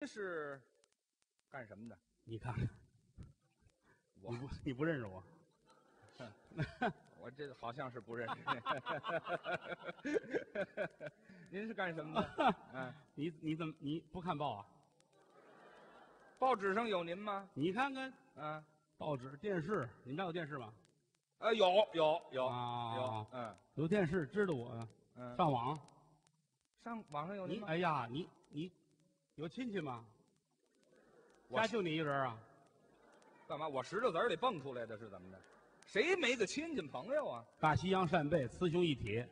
这是干什么的？ 你看看， 我你不认识我？ 我这好像是不认识。您是干什么的？嗯， 你怎么你不看报啊？ 报纸上有您吗？ 你看看嗯， 报纸、电视，你们家有电视吗？ 有啊， 嗯有电视，知道我嗯， 上网。 上网上有您吗？ 哎呀，你有亲戚吗？ 我家就你一人啊？ 干嘛？我石头子儿里蹦出来的是怎么的？谁没个亲戚朋友啊？ 大西洋扇贝，雌雄一体。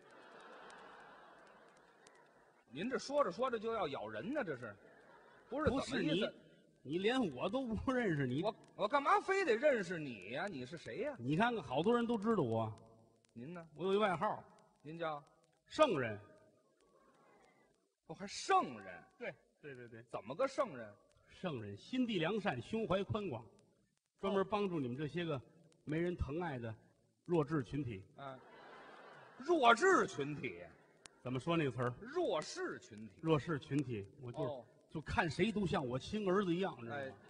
您这说着说着就要咬人呢，这是？不是不是你怎么意思？， 你连我都不认识你。 我干嘛非得认识你呀？你是谁呀？ 你看看，好多人都知道我。 您呢？ 我有一外号， 您叫？ 圣人。 哦，还圣人？ 对， 怎么个圣人？ 圣人心地良善，胸怀宽广，专门帮助你们这些个没人疼爱的弱智群体。 啊，弱智群体， 怎么说那个词儿？ 弱势群体。 弱势群体，我就、 哦就看谁都像我亲儿子一样，知道吗？ 哎，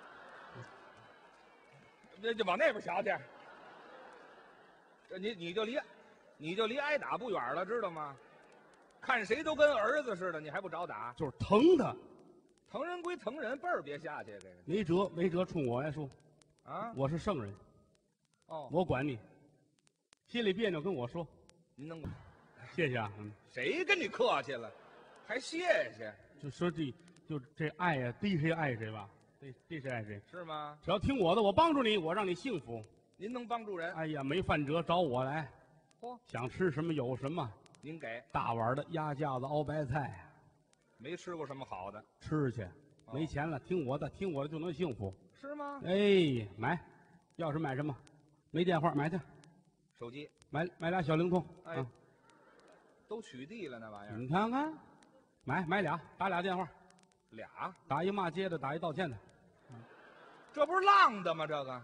这就往那边瞧去。这你就离挨打不远了，知道吗？看谁都跟儿子似的，你还不找打？ 就是疼他， 疼人归疼人，辈儿别下去，这个没辙，冲我来说， 啊， 我是圣人， 哦， 我管你，心里别扭跟我说， 您能谢谢啊， 谁跟你客气了，还谢谢就说这爱呀、逮谁爱谁吧，逮谁爱谁， 是吗？ 只要听我的，我帮助你，我让你幸福。 您能帮助人？ 哎呀，没饭辙找我来， 嚯， 想吃什么有什么， 您给大碗的鸭架子熬白菜， 没吃过什么好的， 吃去。 哦没钱了，听我的就能幸福。 是吗？ 哎，买，要什么买什么，没电话买去， 手机买俩小灵通。 哎啊， 都取缔了那玩意儿， 你看看，买俩，打俩电话， 俩， 打一骂街的，打一道歉的， 这不是浪的吗？这个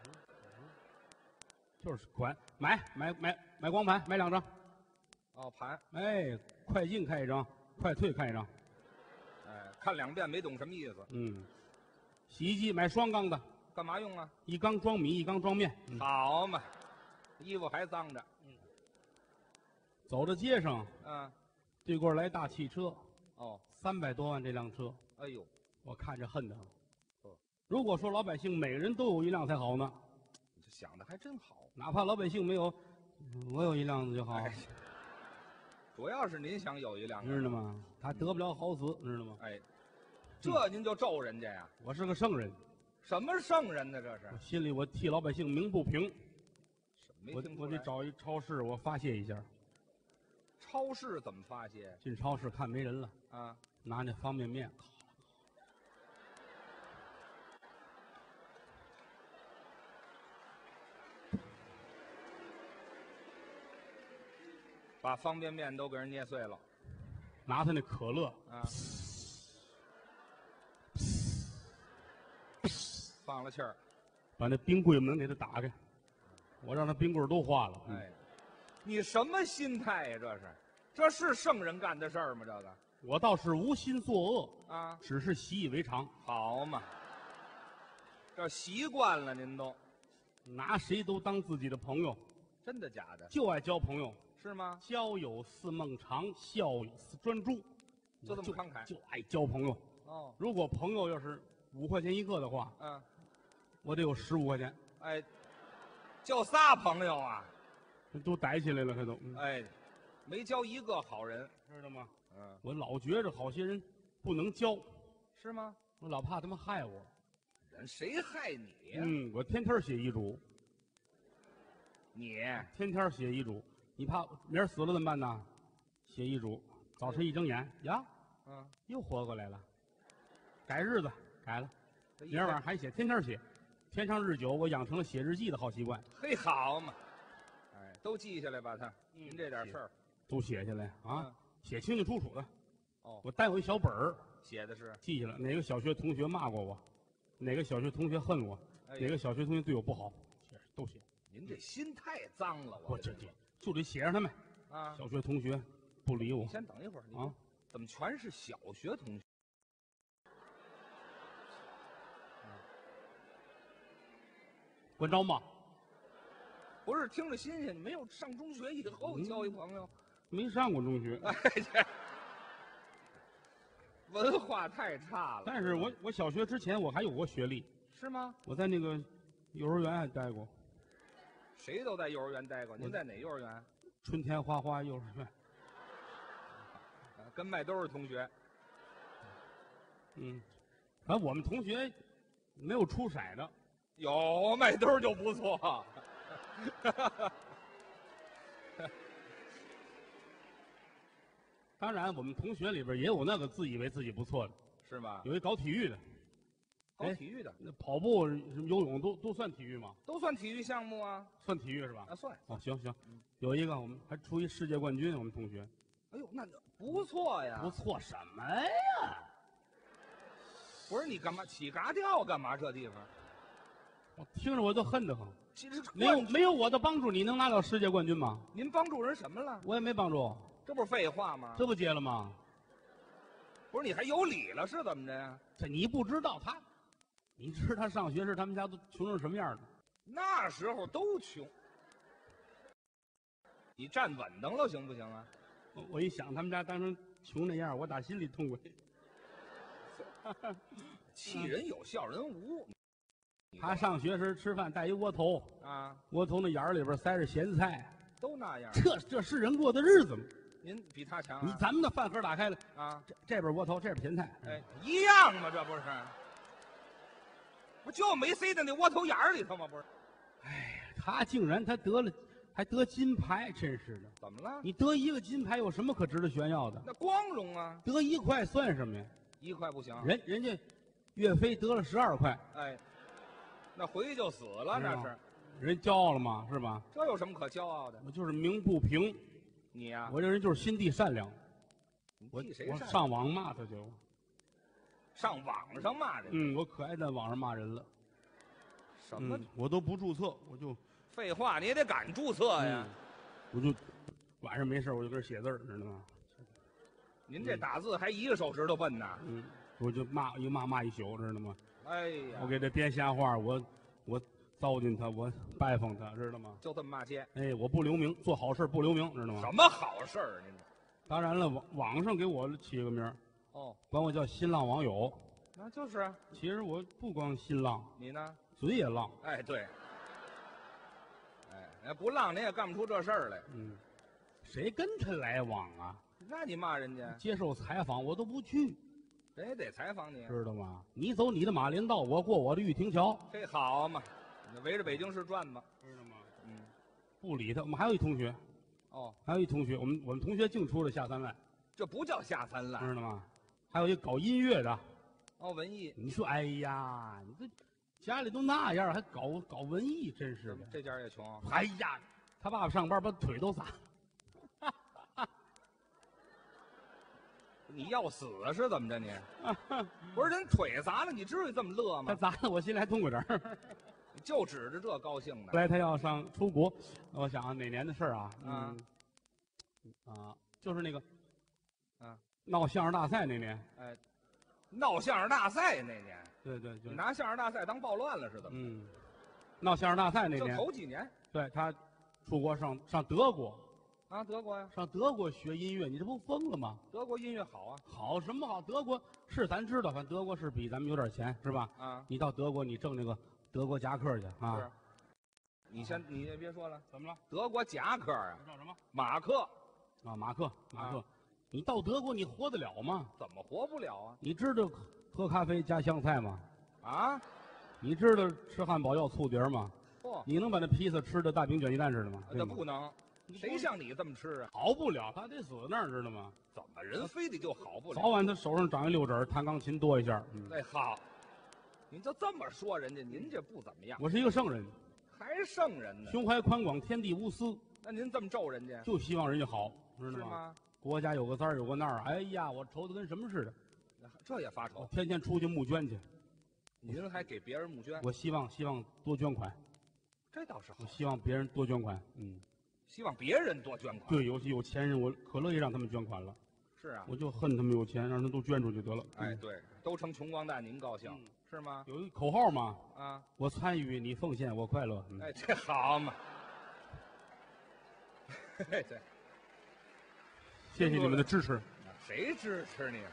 就是管买光盘，买2张。 哦，盘， 哎，快进看一张，快退看一张。 哎，看2遍没懂什么意思， 洗衣机买双缸的， 干嘛用啊？ 一缸装米，一缸装面。 好嘛，衣服还脏着， 走到街上， 嗯， 对过来大汽车哦， ，300多万这辆车， 哎呦， 我看着恨得很哦。 如果说老百姓每个人都有一辆才好呢， 你这想的还真好， 哪怕老百姓没有，我有一辆子就好， 哎主要是您想有一辆， 知道吗？他得不了好死，知道吗？ 哎，这您就咒人家呀？ 我是个圣人， 什么圣人呢？这是我心里我替老百姓鸣不平， 没听出来我得找一超市，我发泄一下。 超市怎么发泄进超市看没人了， 啊？ 拿那方便面， 把方便面都给人捏碎了拿他那可乐， 啊！放了气儿， 把那冰柜门给他打开，我让他冰棍都化了。 哎，你什么心态呀？这是圣人干的事儿吗？这个我倒是无心作恶， 啊， 只是习以为常， 好嘛，这习惯了，您都拿谁都当自己的朋友， 真的假的？ 就爱交朋友。 是吗？ 交友似孟尝，笑有似专诸， 就这么慷慨就爱交朋友。 哦， 如果朋友要是5块钱一个的话， 嗯， 我得有15块钱， 哎，就仨朋友啊， 都逮起来了，还都， 哎，没交一个好人， 知道吗？ 嗯， 我老觉着好些人不能交， 是吗？ 我老怕他们害我。 人谁害你呀？ 我天天写遗嘱， 你天天写遗嘱。你怕明儿死了怎么办呢？写遗嘱，早晨一睁眼呀，又活过来了。改日子改了，明儿晚上还写，天天写，天长日久，我养成了写日记的好习惯。 嘿，好嘛，哎，都记下来吧，您这点事儿都写下来啊，写清清楚楚的。 哦， 我带有一小本儿， 写的是记下来哪个小学同学骂过我，哪个小学同学恨我，哪个小学同学对我不好，都写。 您这心太脏了， 我这就得写上他们啊。 小学同学不理我， 先等一会儿，你啊， 怎么全是小学同学？ 管着吗？ 不是听着新鲜，没有上中学以后交一朋友， 没上过中学， 哎，这文化太差了。 但是我小学之前我还有过学历， 是吗？ 我在那个幼儿园还待过， 谁都在幼儿园待过，您在哪幼儿园？ 春天花花幼儿园。 跟麦兜是同学。 反正我们同学没有出色的， 有麦兜就不错。 当然我们同学里边也有那个自以为自己不错的， 是吗？ 有一搞体育的， 搞体育的， 那跑步、什么游泳都算体育吗？ 都算体育项目啊。 算体育是吧？ 啊，算。 哦，行，有一个我们还出一世界冠军，我们同学。 哎呦，那不错呀。 不错什么呀？ 不是你干嘛起嘎调干嘛？这地方我听着我都恨得很。 其实没有我的帮助，你能拿到世界冠军吗？ 您帮助人什么了？ 我也没帮助， 这不是废话吗？ 这不接了吗？ 不是你还有理了是怎么着呀？ 这你不知道他，你知道他上学时他们家都穷成什么样的？ 那时候都穷。你站稳当了行不行啊？ 我一想他们家当成穷那样，我打心里痛快。 气人有笑人无。 他上学时吃饭带一窝头啊， 窝头那眼儿里边塞着咸菜， 都那样。 这是人过的日子吗？ 您比他强啊？ 咱们的饭盒打开了啊， 这边窝头，这边咸菜， 哎，一样吗？这不是？不就没塞在那窝头眼儿里头吗？不是？ 哎，他竟然还得金牌，真是的！ 怎么了？ 你得一个金牌有什么可值得炫耀的？ 那光荣啊！ 得1块算什么呀 ？1块不行。 人家岳飞得了12块， 哎，那回去就死了，那是。 人骄傲了吗？是吧？ 这有什么可骄傲的？ 我就是鸣不平。 你呀， 我这人就是心地善良。 我替谁善良？ 上网骂他就。 上网上骂人？ 我可爱在网上骂人了。 什么？ 我都不注册，我就。 废话，你也得敢注册呀。 我就晚上没事我就跟写字知道吗？ 您这打字还一个手指头笨呢。 我就骂一宿，知道吗？ 哎呀， 我给他编瞎话，我糟践他，我拜访他，知道吗？ 就这么骂街。 哎，我不留名，做好事不留名，知道吗？ 什么好事儿？您当然了，网上给我起个名儿，管我叫新浪网友。 那就是。 其实我不光新浪， 你呢？ 嘴也浪。 哎，对。哎，不浪您也干不出这事儿来。 谁跟他来往啊？ 那你骂人家？ 接受采访我都不去。 人也得采访你， 知道吗？你走你的马连道，我过我的玉亭桥， 这好嘛？你围着北京市转吧， 知道吗？不理他。我们还有一同学，还有一同学，我们同学净出了下三滥， 这不叫下三滥， 知道吗？还有一搞音乐的， 文艺。 你说，哎呀，你这家里都那样，还搞文艺，真是的。 这家也穷。 哎呀，他爸爸上班把腿都砸。 你要死是怎么着你？不是人腿砸了，你至于这么乐吗？ 他砸了，我心里还痛快点儿。 你就指着这高兴呢。 后来他要出国，我想哪年的事儿啊？就是那个，闹相声大赛那年。 哎，闹相声大赛那年。 对， 你拿相声大赛当暴乱了是怎么？ 闹相声大赛那年。 就头几年。 对，他出国上德国。 德国呀， 上德国学音乐，你这不疯了吗？ 德国音乐好啊， 好什么好？德国是咱知道，反正德国是比咱们有点钱，是吧？你到德国，你挣那个德国夹克去啊？ 是。你先别说了， 怎么了？ 德国夹克啊？ 叫什么？ 马克。 马克。你到德国，你活得了吗？ 怎么活不了啊？ 你知道喝咖啡加香菜吗？你知道吃汉堡要醋碟吗？你能把那披萨吃的大饼卷鸡蛋似的吗？ 那不能。谁像你这么吃啊？ 好不了，他得死那儿，知道吗？ 怎么人非得就好不了？ 早晚他手上长一溜疹，弹钢琴多一下。 好，您就这么说人家，您这不怎么样。 我是一个圣人， 还圣人呢？ 胸怀宽广，天地无私。 那您这么咒人家， 就希望人家好，知道吗？ 是吗？ 国家有个这儿有个那儿，哎呀，我愁得跟什么似的。 这也发愁？ 天天出去募捐去。 您还给别人募捐？ 我希望多捐款。 这倒是好。 我希望别人多捐款。 希望别人多捐款。 对，尤其有钱人，我可乐意让他们捐款了。 是啊， 我就恨他们有钱，让他都捐出去得了。 哎，对，都成穷光蛋，您高兴、是吗？ 有一个口号嘛， 啊， 我参与，你奉献，我快乐。 哎，这好嘛。对， 谢谢你们的支持。 谁支持你？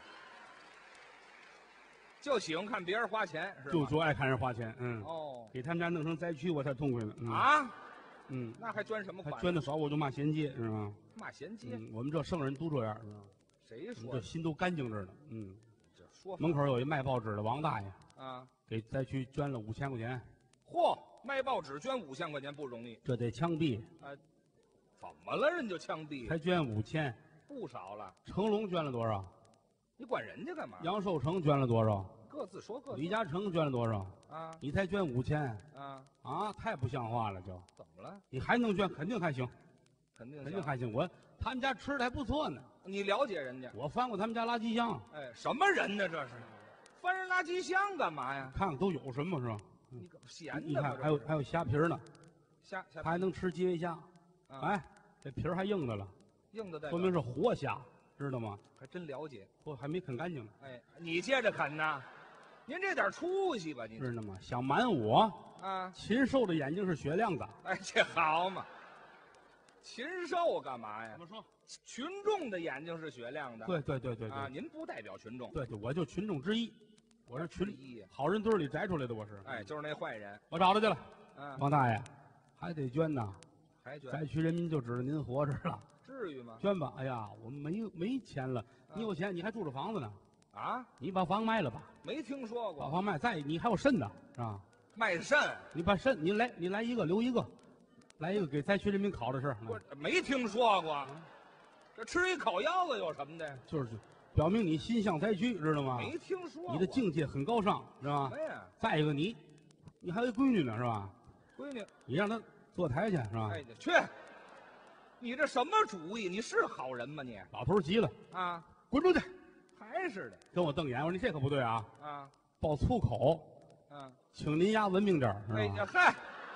就喜欢看别人花钱，是吧？ 就爱看人花钱， 哦， 给他们家弄成灾区，我才痛快呢。 啊，那还捐什么款？ 还捐的少，我就骂衔接，是吧？ 骂衔接， 我们这圣人都这样，是吧？ 谁说？ 这心都干净着呢。 这说门口有一卖报纸的王大爷啊， 给灾区捐了5000块钱。 嚯，卖报纸捐5000块钱不容易， 这得枪毙。 怎么了？人就枪毙？ 才捐5000， 不少了。 成龙捐了多少？ 你管人家干嘛？ 杨受成捐了多少？ 各自说各自。 李嘉诚捐了多少？ 啊， 你才捐5000？太不像话了，就怎么了？ 你还能捐，肯定还行， 肯定还行。他们家吃的还不错呢。 你了解人家？ 我翻过他们家垃圾箱。 哎，什么人呢？这是翻人垃圾箱干嘛呀？ 看看都有什么是吧？ 你个闲的。 你看还有虾皮呢， 虾他还能吃基围虾。哎，这皮儿还硬的了， 硬的说明是活虾，知道吗？ 还真了解。 还没啃干净呢。 哎，你接着啃呢？您这点出息吧，您知道吗？想瞒我啊？ 禽兽的眼睛是雪亮的。 哎，这好嘛！禽兽干嘛呀？ 怎么说？ 群众的眼睛是雪亮的。 对啊！您不代表群众。 对，我就群众之一，我是群一好人堆里摘出来的，我是。 哎，就是那坏人。 我找他去了。王大爷，还得捐呐， 还捐。 灾区人民就指着您活着了。 至于吗？ 捐吧！哎呀，我们没钱了。你有钱，你还住着房子呢。 啊！ 你把房卖了吧？ 没听说过。 把房卖，你还有肾呢，是吧？ 卖肾？ 你把肾，你来一个留一个，来一个给灾区人民烤的事。 我没听说过，这吃一烤腰子有什么的？ 就是表明你心向灾区，知道吗？ 没听说过。 你的境界很高尚，是吧？ 什么呀？ 再一个，你还有一闺女呢，是吧？ 闺女， 你让她坐台去，是吧？ 哎，去！你这什么主意？你是好人吗你？ 老头急了啊！ 滚出去！ 还是的。 跟我瞪眼，我说你这可不对啊！ 啊！ 爆粗口！请您丫文明点，是吧？ 哎呀嗨！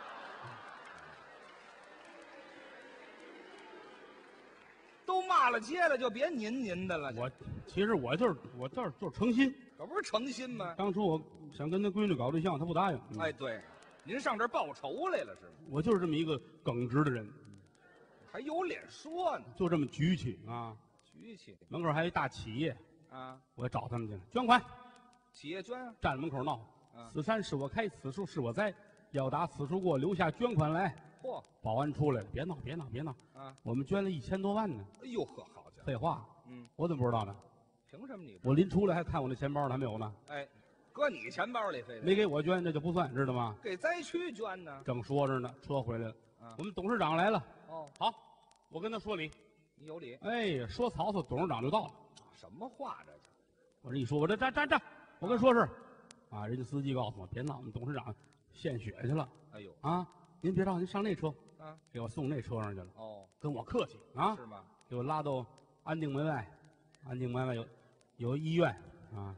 都骂了街了，就别您的了。 其实我就是诚心， 可不是诚心吗？ 当初我想跟他闺女搞对象，他不答应。 哎，对，您上这儿报仇来了是吗？ 我就是这么一个耿直的人， 还有脸说呢？ 就这么局气啊！ 局气。 门口还有一大企业啊， 我找他们去了，捐款。 企业捐啊！ 站门口闹。此山是我开，此树是我栽，要打此处过，留下捐款来。 嚯！ 保安出来了，别闹啊！我们捐了1000多万呢。 哎呦呵，好家伙！ 废话，我怎么不知道呢？ 凭什么你？ 我临出来还看我那钱包呢，还没有呢。 哎，搁你钱包里非得没给我捐，这就不算，知道吗？ 给灾区捐呢。 正说着呢，车回来了。我们董事长来了。 哦， 好，我跟他说理。 你有理。 哎，说曹操，董事长就到了。 什么话这是？ 我这一说，我这站，我跟说是。啊！人家司机告诉我，别闹，我们董事长献血去了。 哎呦啊！您别着，您上那车啊， 给我送那车上去了。 哦， 跟我客气啊？ 是吗？ 给我拉到安定门外，安定门外有医院啊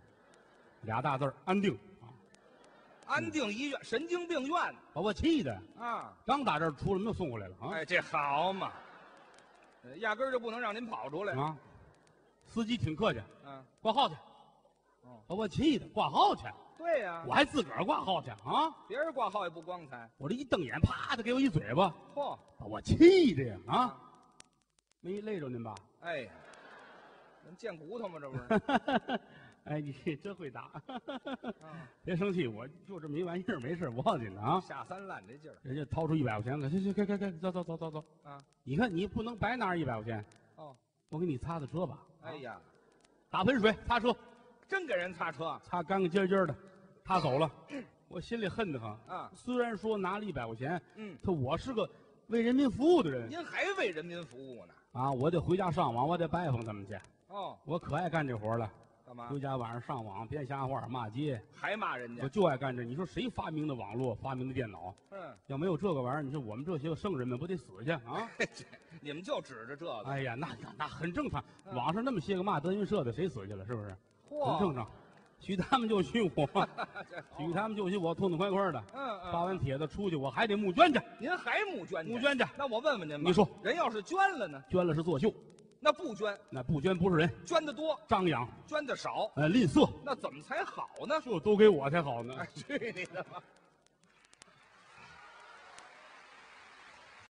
，2大字安定啊。 安定医院，神经病院， 把我气的啊！ 刚打这儿出来，又送回来了啊！ 哎，这好嘛，压根儿就不能让您跑出来啊！司机挺客气，挂号去。把我气的，挂号去。 对呀， 我还自个儿挂号去啊！ 别人挂号也不光彩。 我这一瞪眼，啪的给我一嘴巴， 嚯！ 把我气的呀啊！没累着您吧？ 哎呀，能见骨头吗？这不是？ 哎，你真会打！别生气，我就这么一玩意儿，没事，不要紧的啊。 下三滥这劲儿， 人家掏出100块钱来，行，该，走啊！你看你不能白拿100块钱哦， 我给你擦擦车吧。 哎呀， 打盆水擦车。 真给人擦车， 擦干干净净的，他走了，我心里恨得很啊。 虽然说拿了100块钱，我是个为人民服务的人。 您还为人民服务呢？ 啊，我得回家上网，我得拜访他们去。 哦， 我可爱干这活了。 干嘛？ 回家晚上上网编瞎话骂街， 还骂人家？ 我就爱干这。你说谁发明的网络，发明的电脑？要没有这个玩意儿，你说我们这些个圣人们不得死去啊？ 你们就指着这个？ 哎呀，那很正常。网上那么些个骂德云社的，谁死去了？是不是？很正常，许他们就许我，许他们就许我，痛痛快快的。发完帖子出去，我还得募捐去。 您还募捐去？ 募捐去。 那我问问您吧， 你说， 人要是捐了呢？ 捐了是作秀， 那不捐， 那不捐不是人， 捐的多， 张扬， 捐的少， 吝啬， 那怎么才好呢？ 就都给我才好呢。 哎，去你的吧！